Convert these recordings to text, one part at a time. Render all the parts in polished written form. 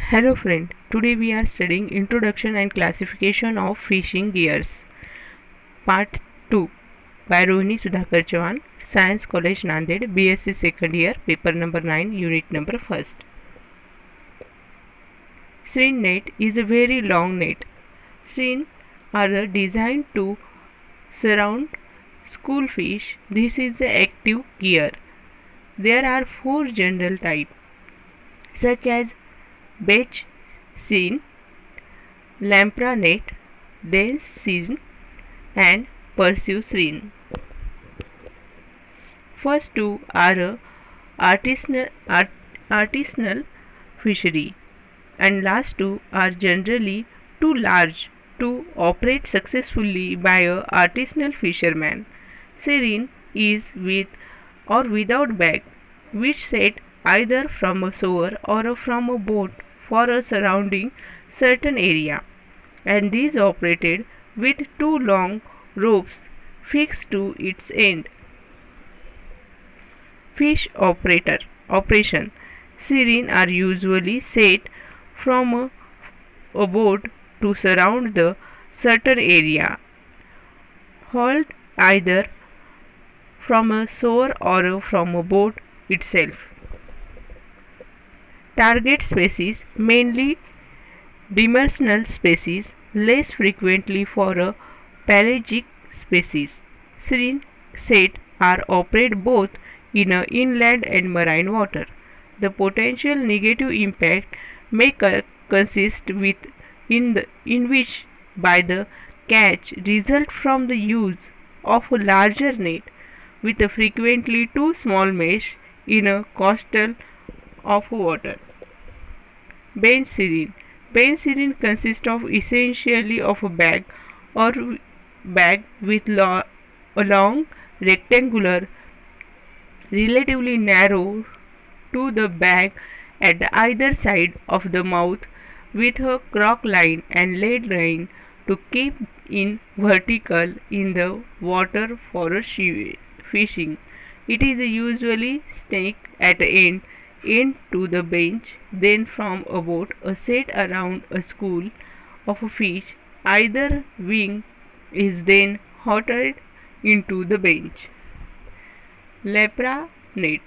Hello friend, today we are studying Introduction and Classification of Fishing Gears, Part 2 by Rohini Sudhakar Chavan, Science College Nanded, BSc Second Year, Paper number 9, Unit number 1st. Shrimp net is a very long net. Shrimp are designed to surround school fish. This is the active gear. There are 4 general types, such as Bait seine, lamprey net, dense seine, and pursuit seine. First two are artisanal fishery, and last two are generally too large to operate successfully by a artisanal fisherman. Seine is with or without bag, which set either from a shore or from a boat for a surrounding certain area, and these operated with 2 long ropes fixed to its end. Fish operation. Seine are usually set from a boat to surround the certain area, hauled either from a shore or from a boat itself. Target species mainly demersal species, less frequently for a pelagic species. Seine sets are operated both in inland and marine water. The potential negative impact may consist in which by the catch result from the use of a larger net with a frequently too small mesh in a coastal of water. Bait seine. Bait seine consists of essentially of a bag with a long rectangular, relatively narrow to the bag at either side of the mouth, with a crook line and lead line to keep in vertical in the water for fishing. It is usually snaked at end to the bench. Then from a boat set around a school of fish, either wing is then hoisted into the bench. Lamprey net.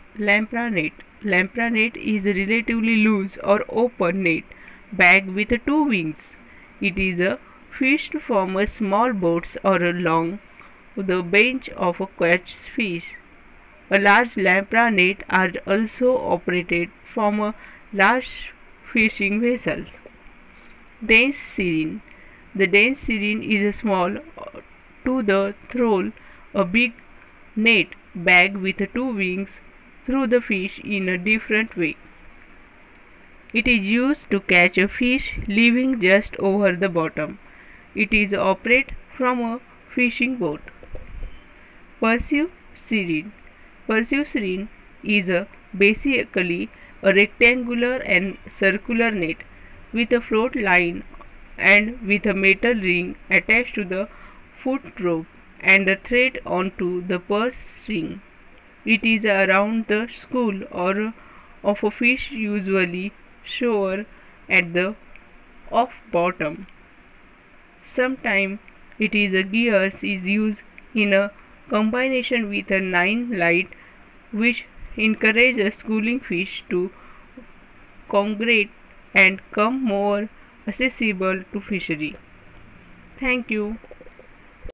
Lamprey net is a relatively loose or open net bag with 2 wings. It is fished from small boats or along the bench of catch fish. A large lamprey net are also operated from large fishing vessels. Dense seine. The dense seine is small to the throw a big net bag with 2 wings through the fish in a different way. It is used to catch a fish living just over the bottom. It is operated from a fishing boat. Pursuit seine. Pursuit seine is basically a rectangular and circular net with a float line and with a metal ring attached to the foot rope and a thread onto the purse string. It is around the school or of a fish, usually shore at the off bottom. Sometimes it is gears is used in a combination with a 9 light, which encourages schooling fish to congregate and come more accessible to fishery. Thank you.